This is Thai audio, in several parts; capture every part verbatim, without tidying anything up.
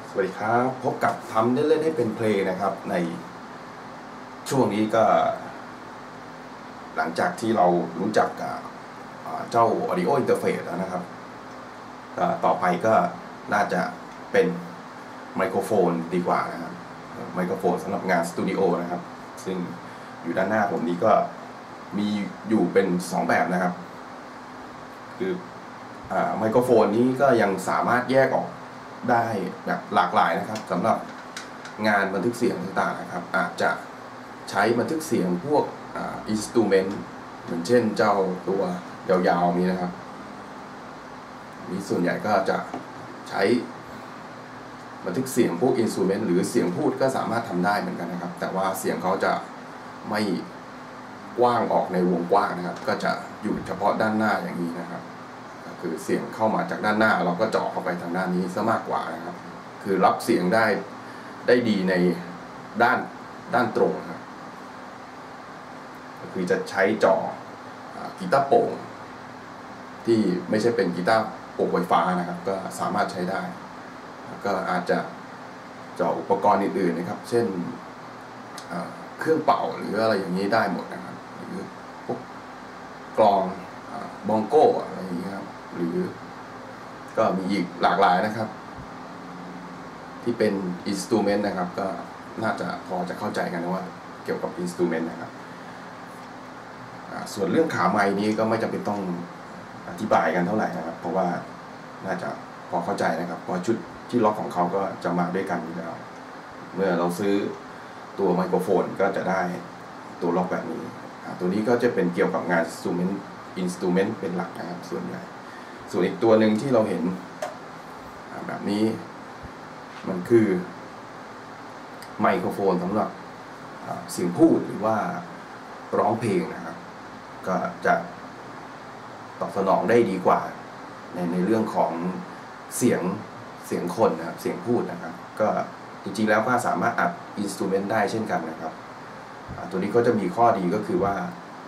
สวัสดีครับพบกับทำเล่นๆให้เป็นเพลงนะครับในช่วงนี้ก็หลังจากที่เรารู้จักกับเจ้า Audio Interface แล้วนะครับต่อไปก็น่าจะเป็นไมโครโฟนดีกว่านะครับไมโครโฟนสำหรับงานสตูดิโอนะครับซึ่งอยู่ด้านหน้าผมนี้ก็มีอยู่เป็นสองแบบนะครับคือไมโครโฟนนี้ก็ยังสามารถแยกออกได้แบบหลากหลายนะครับสำหรับงานบันทึกเสียงต่างๆนะครับอาจจะใช้บันทึกเสียงพวกอินสตูเมนต์เหมือนเช่นเจ้าตัวยาวๆนี้นะครับนี้ส่วนใหญ่ก็จะใช้บันทึกเสียงพวกอินสตูเมนต์หรือเสียงพูดก็สามารถทำได้เหมือนกันนะครับแต่ว่าเสียงเขาจะไม่กว้างออกในวงกว้างนะครับก็จะอยู่เฉพาะด้านหน้าอย่างนี้นะครับคือเสียงเข้ามาจากด้านหน้าเราก็เจาะเข้าไปทางด้านนี้ซะมากกว่านะครับคือรับเสียงได้ได้ดีในด้านด้านตรงนะครับก็คือจะใช้จอกีตาร์โปร่งที่ไม่ใช่เป็นกีตาร์โปร่งไฟฟ้านะครับก็สามารถใช้ได้ก็อาจจะจออุปกรณ์อื่นๆนะครับเช่นเครื่องเป่าหรืออะไรอย่างนี้ได้หมดนะครับหรือพวกกลองบองโก้อะไรอย่างนี้ครับหรือก็มีอีกหลากหลายนะครับที่เป็นอินสตูเมนต์นะครับก็น่าจะพอจะเข้าใจกันนะว่าเกี่ยวกับอินสตูเมนต์นะครับส่วนเรื่องขาไมค์นี้ก็ไม่จำเป็นต้องอธิบายกันเท่าไหร่นะครับเพราะว่าน่าจะพอเข้าใจนะครับเพราะชุดที่ล็อกของเขาก็จะมาด้วยกันอยู่แล้วเมื่อเราซื้อตัวไมโครโฟนก็จะได้ตัวล็อกแบบนี้ตัวนี้ก็จะเป็นเกี่ยวกับงานอินสตูเมนต์อินสตูเมนต์เป็นหลักนะครับส่วนใหญ่ส่วนอีกตัวหนึ่งที่เราเห็นแบบนี้มันคือไมโครโฟนสำหรับเสียงพูดหรือว่าร้องเพลงนะครับก็จะตอบสนองได้ดีกว่าในในเรื่องของเสียงเสียงคนนะครับเสียงพูดนะครับก็จริงๆแล้วก็สามารถอัดอินสตูเมนต์ได้เช่นกันนะครับตัวนี้ก็จะมีข้อดีก็คือว่า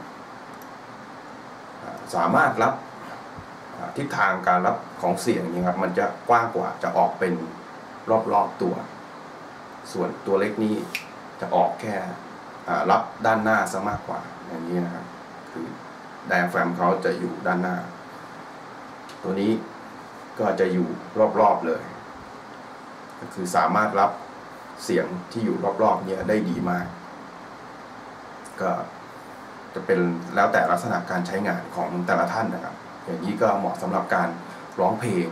สามารถรับทิศทางการรับของเสียงนี้ครับมันจะกว้างกว่าจะออกเป็นรอบๆตัวส่วนตัวเล็กนี้จะออกแค่รับด้านหน้าซะมากกว่าอย่างนี้นะครับคือไดอะแฟรมเขาจะอยู่ด้านหน้าตัวนี้ก็จะอยู่รอบๆเลยก็คือสามารถรับเสียงที่อยู่รอบๆนี้ได้ดีมากก็จะเป็นแล้วแต่ลักษณะการใช้งานของแต่ละท่านนะครับอย่างนี้ก็เหมาะสำหรับการร้องเพลง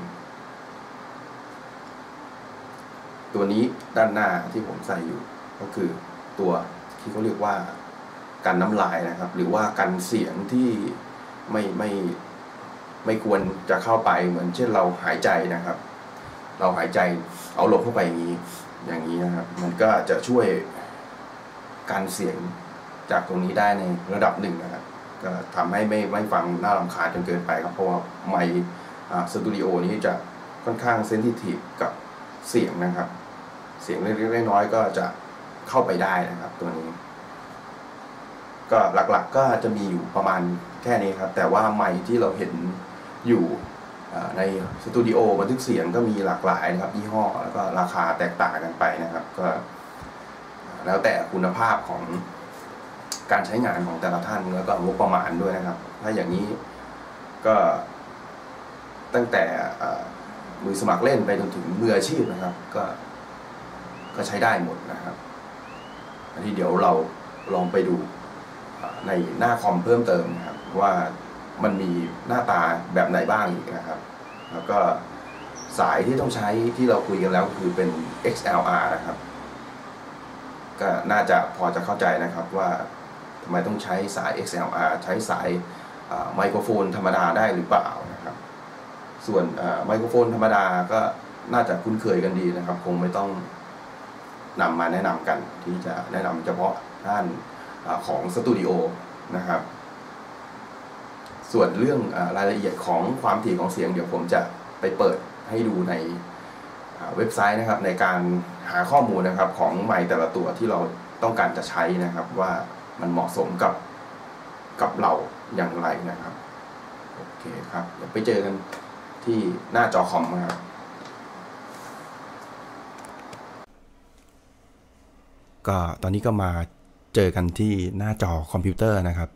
ตัวนี้ด้านหน้าที่ผมใส่อยู่ก็คือตัวที่เขาเรียกว่ากันน้ำลายนะครับหรือว่ากันเสียงที่ไม่ไม่ไม่ควรจะเข้าไปเหมือนเช่นเราหายใจนะครับเราหายใจเอาลมเข้าไปอย่างนี้อย่างนี้นะครับมันก็จะช่วยกันเสียงจากตรงนี้ได้ในระดับหนึ่งนะครับก็ทำให้ไม่ไม่ฟังน่ารำคาญจนเกินไปครับเพราะว่าไมค์สตูดิโอนี้จะค่อนข้างเซนซิทีฟกับเสียงนะครับเสียงเล็กๆน้อยๆก็จะเข้าไปได้นะครับตัวนี้ก็หลักๆ ก, ก็จะมีอยู่ประมาณแค่นี้ครับแต่ว่าไมค์ที่เราเห็นอยู่ในสตูดิโอบันทึกเสียงก็มีหลากหลายนะครับยี่ห้อแล้วก็ราคาแตกต่างกันไปนะครับก็แล้วแต่คุณภาพของการใช้งานของแต่ละท่านแล้วก็งบประมาณด้วยนะครับถ้าอย่างนี้ก็ตั้งแต่มือสมัครเล่นไปจนถึงมืออาชีพนะครับก็ก็ใช้ได้หมดนะครับอันนี้เดี๋ยวเราลองไปดูในหน้าคอมเพิ่มเติมนะครับว่ามันมีหน้าตาแบบไหนบ้างอีกนะครับแล้วก็สายที่ต้องใช้ที่เราคุยกันแล้วคือเป็น เอ็กซ์ แอล อาร์ นะครับก็น่าจะพอจะเข้าใจนะครับว่าทำไมต้องใช้สาย เอ็กซ์ แอล อาร์ ใช้สายไมโครโฟนธรรมดาได้หรือเปล่านะครับส่วนไมโครโฟนธรรมดาก็น่าจะคุ้นเคยกันดีนะครับคงไม่ต้องนำมาแนะนำกันที่จะแนะนำเฉพาะด้านของสตูดิโอนะครับส่วนเรื่องรายละเอียดของความถี่ของเสียงเดี๋ยวผมจะไปเปิดให้ดูในเว็บไซต์นะครับในการหาข้อมูลนะครับของไมค์แต่ละตัวที่เราต้องการจะใช้นะครับว่ามันเหมาะสมกับกับเราอย่างไรนะครับโอเคครับเดี๋ยวไปเจอกันที่หน้าจอคอมนะครับก็ตอนนี้ก็มาเจอกันที่หน้าจอคอมพิวเตอร์นะครับ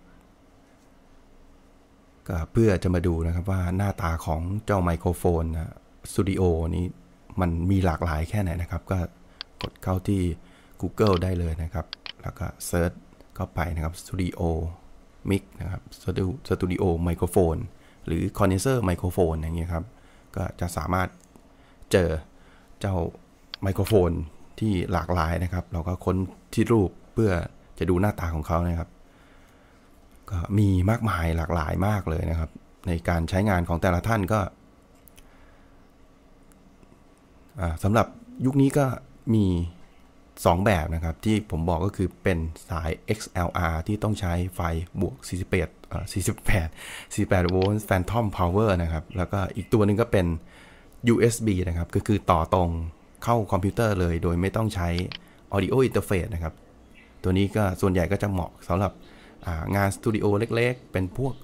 ก็เพื่อจะมาดูนะครับว่าหน้าตาของเจ้าไมโครโฟนสตูดิโอนี้มันมีหลากหลายแค่ไหนนะครับก็กดเข้าที่ Google ได้เลยนะครับแล้วก็เซิร์ชเข้าไปนะครับสตูดิโอมิกนะครับสตูดิโอไมโครโฟนหรือคอนเดนเซอร์ไมโครโฟนอย่างเงี้ยครับก็จะสามารถเจอเจ้าไมโครโฟนที่หลากหลายนะครับเราก็ค้นที่รูปเพื่อจะดูหน้าตาของเขานะครับก็มีมากมายหลากหลายมากเลยนะครับในการใช้งานของแต่ละท่านก็สำหรับยุคนี้ก็มีสองแบบนะครับที่ผมบอกก็คือเป็นสาย เอ็กซ์ แอล อาร์ ที่ต้องใช้ไฟบวกสี่สิบแปดเอ่อสี่สิบแปด สี่สิบแปดโวลต์ Phantom Power นะครับแล้วก็อีกตัวหนึ่งก็เป็น ยู เอส บี นะครับก็คือต่อตรงเข้าคอมพิวเตอร์เลยโดยไม่ต้องใช้ Audio Interface นะครับตัวนี้ก็ส่วนใหญ่ก็จะเหมาะสำหรับงานสตูดิโอเล็กๆเป็นพวก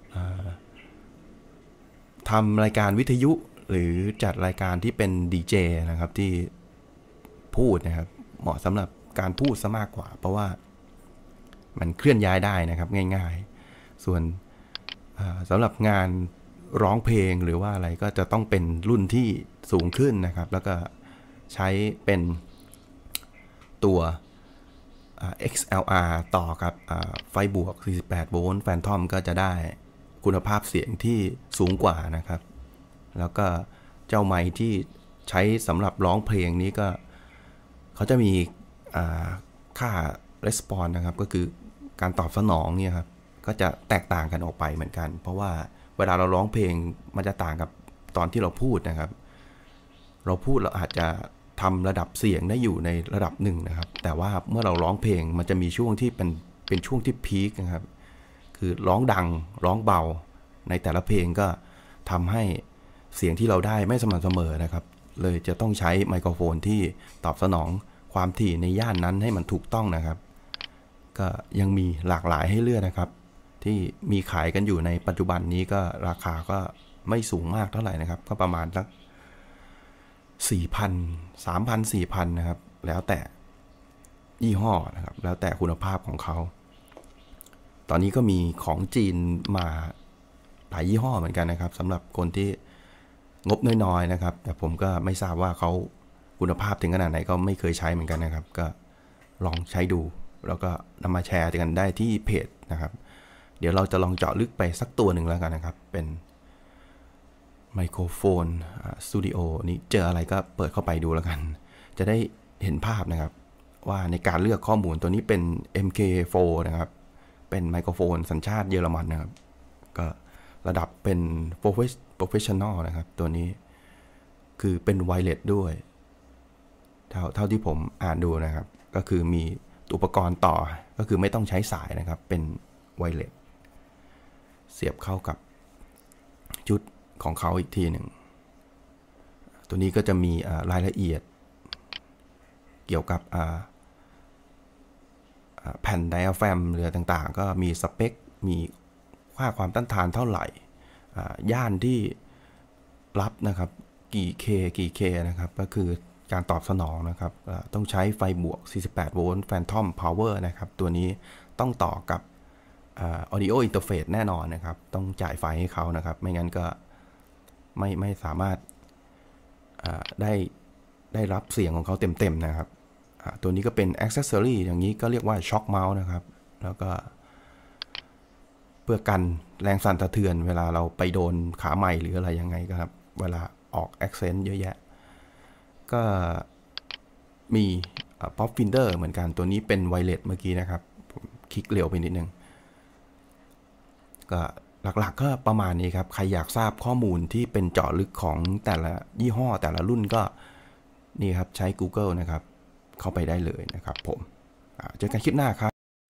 ทำรายการวิทยุหรือจัดรายการที่เป็นดีเจนะครับที่พูดนะครับเหมาะสำหรับการพูดซะมากกว่าเพราะว่ามันเคลื่อนย้ายได้นะครับง่ายๆส่วนสำหรับงานร้องเพลงหรือว่าอะไรก็จะต้องเป็นรุ่นที่สูงขึ้นนะครับแล้วก็ใช้เป็นตัว เอ็กซ์ แอล อาร์ ต่อกับไฟบวกสี่สิบแปดโวลต์ Phantom ก็จะได้คุณภาพเสียงที่สูงกว่านะครับแล้วก็เจ้าไมค์ที่ใช้สำหรับร้องเพลงนี้ก็เขาจะมีค่า response นะครับก็คือการตอบสนองเนี่ยครับก็จะแตกต่างกันออกไปเหมือนกันเพราะว่าเวลาเราร้องเพลงมันจะต่างกับตอนที่เราพูดนะครับเราพูดเราอาจจะทำระดับเสียงได้อยู่ในระดับหนึ่งนะครับแต่ว่าเมื่อเราร้องเพลงมันจะมีช่วงที่เป็นเป็นช่วงที่พีคนะครับคือร้องดังร้องเบาในแต่ละเพลงก็ทำให้เสียงที่เราได้ไม่สม่ำเสมอนะครับเลยจะต้องใช้ไมโครโฟนที่ตอบสนองความถี่ในย่านนั้นให้มันถูกต้องนะครับก็ยังมีหลากหลายให้เลือกนะครับที่มีขายกันอยู่ในปัจจุบันนี้ก็ราคาก็ไม่สูงมากเท่าไหร่นะครับก็ประมาณสัก สี่พัน สามพัน สี่พัน นะครับแล้วแต่ยี่ห้อนะครับแล้วแต่คุณภาพของเขาตอนนี้ก็มีของจีนมาหลายยี่ห้อเหมือนกันนะครับสำหรับคนที่งบน้อยๆนะครับแต่ผมก็ไม่ทราบว่าเขาคุณภาพถึงขนาดไหนก็ไม่เคยใช้เหมือนกันนะครับก็ลองใช้ดูแล้วก็นำมาแชร์กันได้ที่เพจนะครับเดี๋ยวเราจะลองเจาะลึกไปสักตัวหนึ่งแล้วกันนะครับเป็นไมโครโฟนสตูดิโอนี้เจออะไรก็เปิดเข้าไปดูแล้วกันจะได้เห็นภาพนะครับว่าในการเลือกข้อมูลตัวนี้เป็น เอ็ม เค โฟร์ นะครับเป็นไมโครโฟนสัญชาติเยอรมันนะครับก็ระดับเป็น Professional นะครับตัวนี้คือเป็นไวเลสด้วยเท่าเท่าที่ผมอ่านดูนะครับก็คือมีอุปกรณ์ต่อก็คือไม่ต้องใช้สายนะครับเป็นไวเลสเสียบเข้ากับชุดของเขาอีกทีหนึ่งตัวนี้ก็จะมีรายละเอียดเกี่ยวกับแผ่นไดอะแฟรมหรือต่างๆก็มีสเปคมีค่าความต้านทานเท่าไหร่ย่านที่รับนะครับกี่ K กี่ K นะครับก็คือการตอบสนองนะครับต้องใช้ไฟบวกสี่สิบแปดโวลต์ Phantom Power นะครับตัวนี้ต้องต่อกับ Audio Interface แน่นอนนะครับต้องจ่ายไฟให้เขานะครับไม่งั้นก็ไม่ไม่สามารถได้ได้รับเสียงของเขาเต็มๆนะครับตัวนี้ก็เป็น Accessory อย่างนี้ก็เรียกว่า Shock Mount นะครับแล้วก็เพื่อกันแรงสั่นสะเทือนเวลาเราไปโดนขาไมค์หรืออะไรยังไงครับเวลาออก Accent เยอะแยะก็มี Pop Filter เหมือนกันตัวนี้เป็นไวเลสเมื่อกี้นะครับผมคลิกเร็วไปนิดนึงก็หลักๆก็ประมาณนี้ครับใครอยากทราบข้อมูลที่เป็นเจาะลึกของแต่ละยี่ห้อแต่ละรุ่นก็นี่ครับใช้ Google นะครับเข้าไปได้เลยนะครับผมเจอกันคลิปหน้าครับ